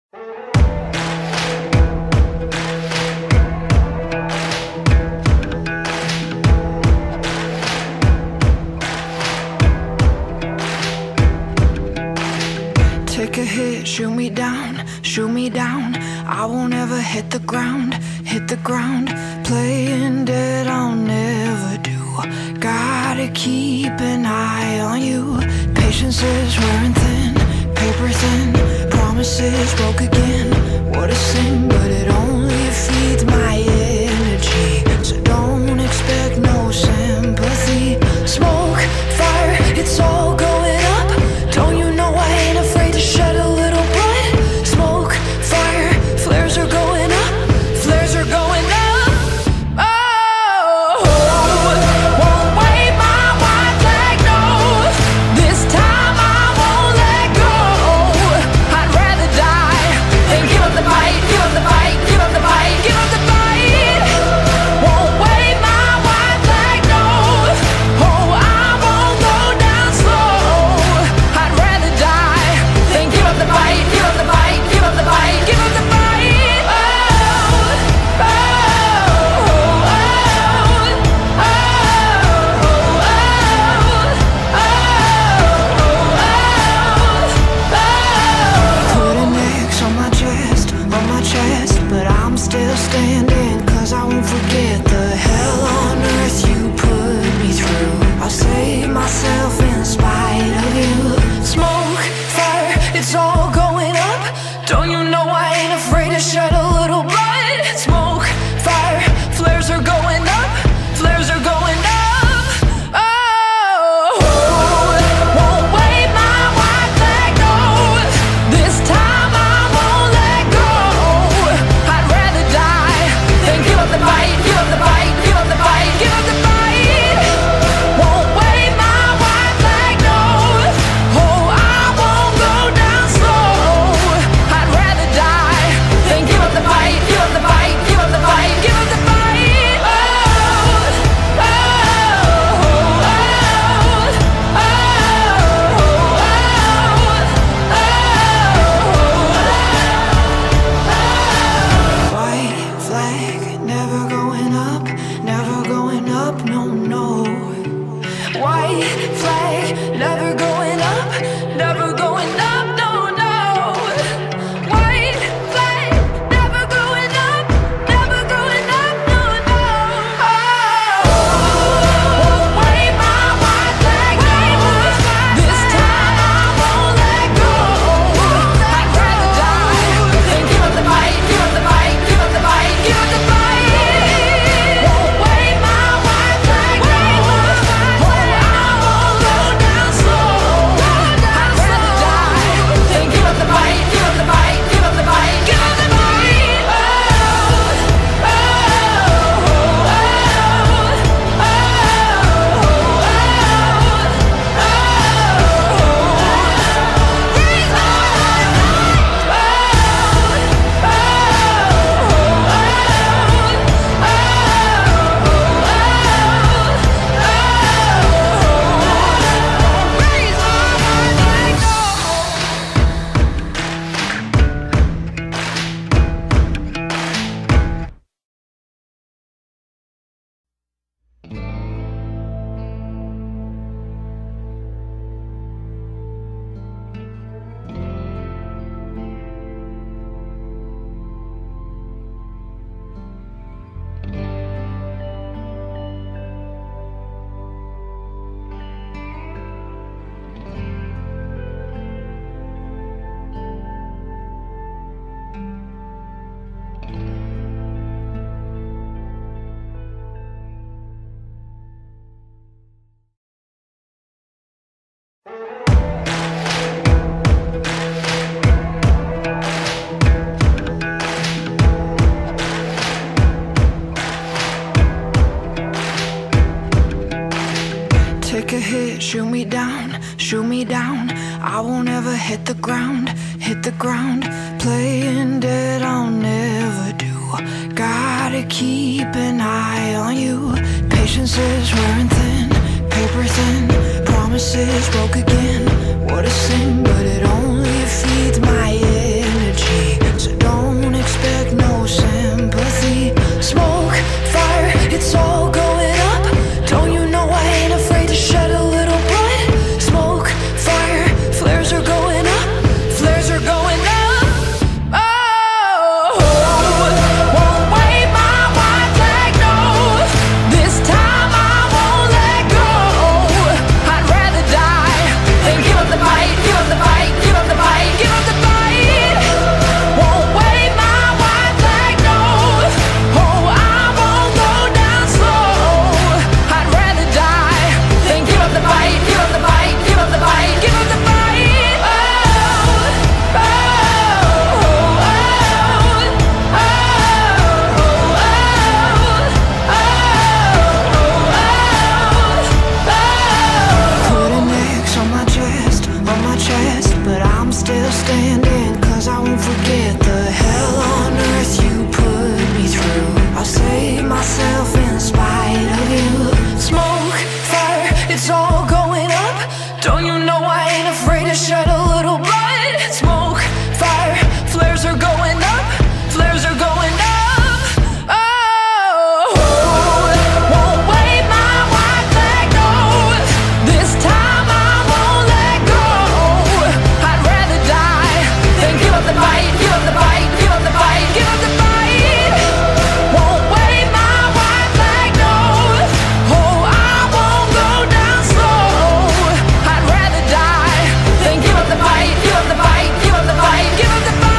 Take a hit, shoot me down, shoot me down. I won't ever hit the ground, hit the ground. Playing dead I'll never do. Gotta keep an eye on you. Patience is wearing thin, paper thin. Promises broke again. What a sin, but it only feeds my energy. So don't expect no sympathy. Smoke, fire, it's all going up. Don't you know I ain't afraid to shed a little blood? Smoke, fire, flares are going up, flares are going up. Oh, won't wave my white flag, no. This time I won't let go. I'd rather die than give up the fight, give up the fight, give up the fight, give up the fight. Won't wave my white flag, no. Oh, I won't go down slow. I'd rather die than give up the fight, give up the fight, give up the fight, give up the fight. Put an X on my chest, but I'm still standing, 'cause I won't forget the hell on earth you put me through. I'll save myself in spite of you. Smoke, fire, it's all going up. Don't you know I ain't afraid to shed a little blood? Smoke, fire, flares are going up, flares are going up. Oh, won't wave my white flag, no. This time I won't let go. I'd rather die than give up the fight, give up the fight, give up the fight, give up the fight. Won't wave my white flag, no. Oh, I won't go down slow. I'd rather die than give up the fight, give up the fight, give up the fight, give up the fight. White flag, never going up, never going up, no, no. White flag, never going up, never going up, no, no. White flag, never going up, never going up, no, no. Won't wave my white flag, no. This time I won't let go. I'd rather die than give up the fight, give up the fight, give up the fight, give up the fight. Won't wave my white flag, no. Oh, I won't go down slow. I'd rather die than give up the fight, give up the fight, give up the fight, give up the fight. Take a hit, shoot me down, shoot me down. I won't ever hit the ground, hit the ground. Playing dead I'll never do. Gotta keep an eye on you. Patience is wearing thin, paper thin. Promises broke again. What a sin, but it only feeds my energy. up the fight, give up the fight, give up the fight, give up the fight. Won't wave my white flag, no. Oh, I won't go down slow. I'd rather die than give up the fight, give up the fight, give up the fight, give up the fight.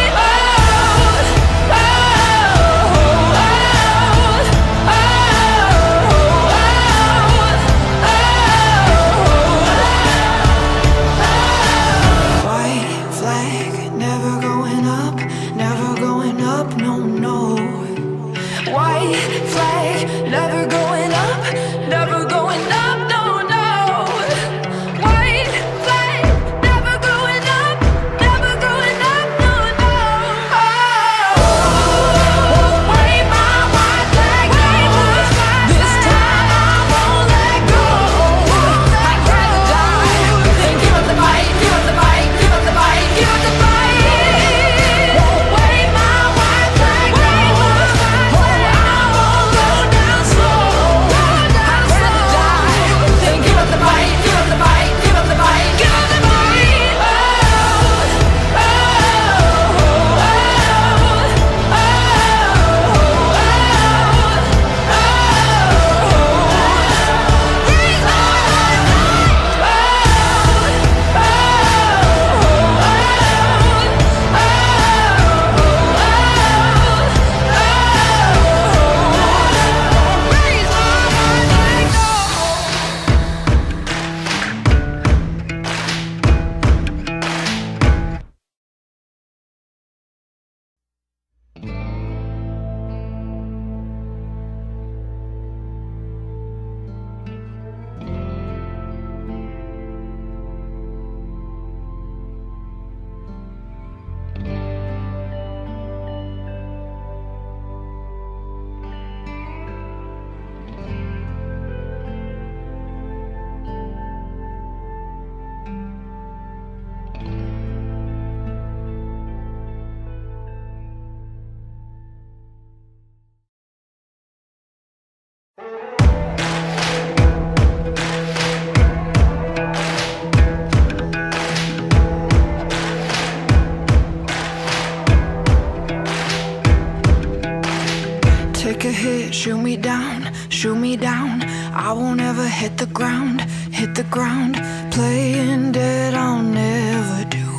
Take a hit, shoot me down, shoot me down. I won't ever hit the ground, hit the ground. Playing dead I'll never do.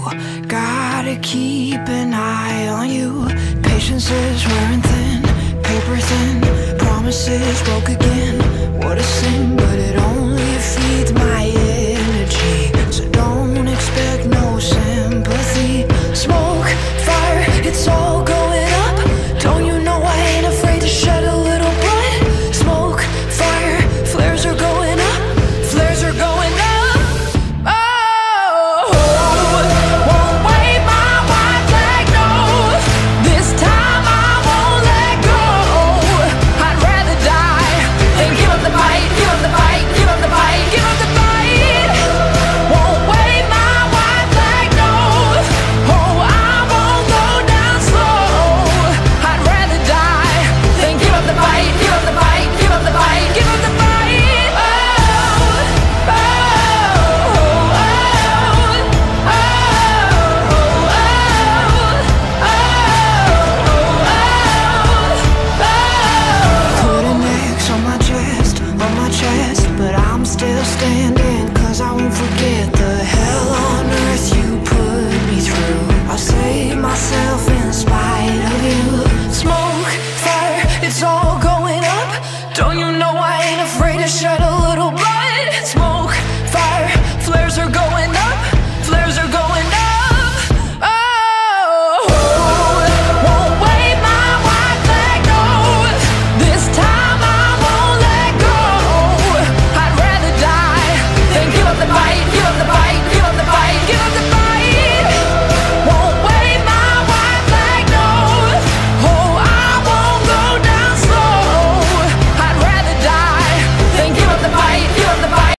Gotta keep an eye on you. Patience is wearing thin, paper thin. Promises broke again. What a sin, but it only feeds my energy. So don't expect no sympathy. Smoke, fire, it's all going up. Don't you know I ain't afraid to shed a little blood? Smoke, fire, flares are going up, flares are going up. Oh, won't wave my white flag, no. This time I won't let go. I'd rather die than give up the fight, give up the fight, give up the fight, give up the fight. Won't wave my white flag, no. Oh, I won't go down slow. I'd rather die than give up the fight, give up the fight, give up the fight, give up the fight. Put an X on my chest, but I'm still standing, 'cause I won't forget the hell on earth you put me through. I'll save myself